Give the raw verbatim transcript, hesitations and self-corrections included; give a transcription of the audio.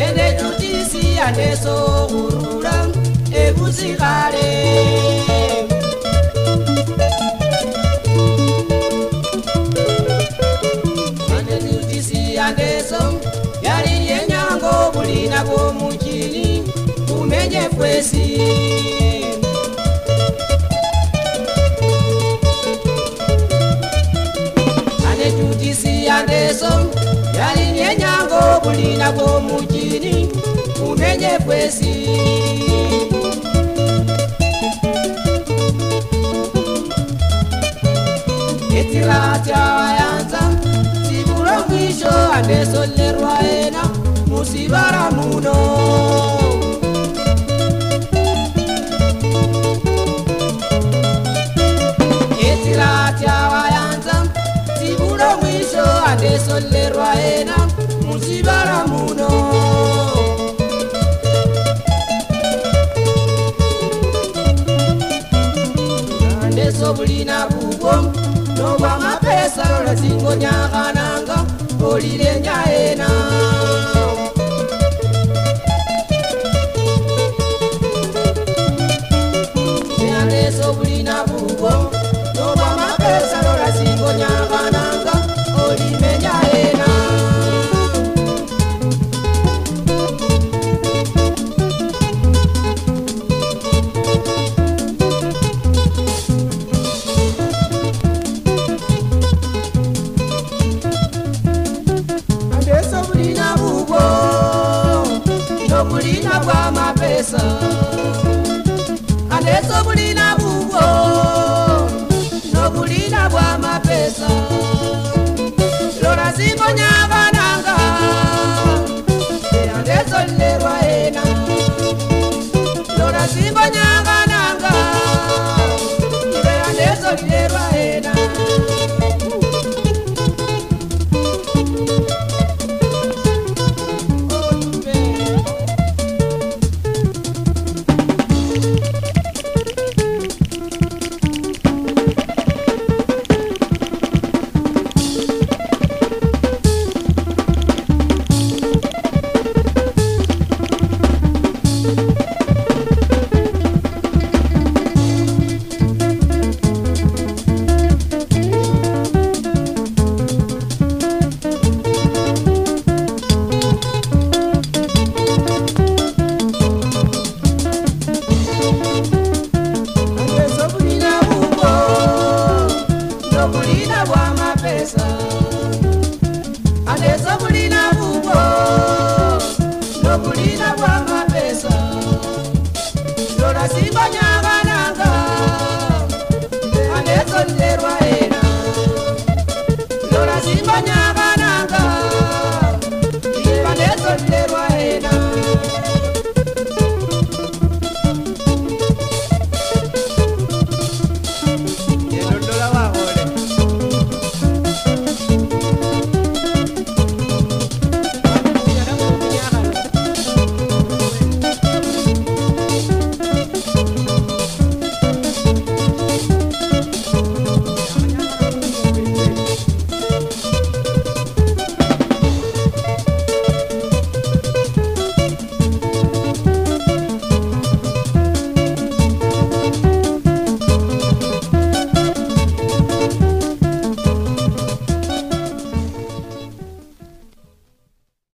ende jutisi andeso urura ebusikare ande jutisi andeso yali yenyango bulina bwo mukini kumenye kwesi ande jutisi andeso yali yenyango bulina bwo mukini kumenye kwesi etiratia yanza siburo mwisho andeso lerwa ena musibara muno etiratia yanza siburo mwisho andeso lerwa ena musibara muno andeso bulina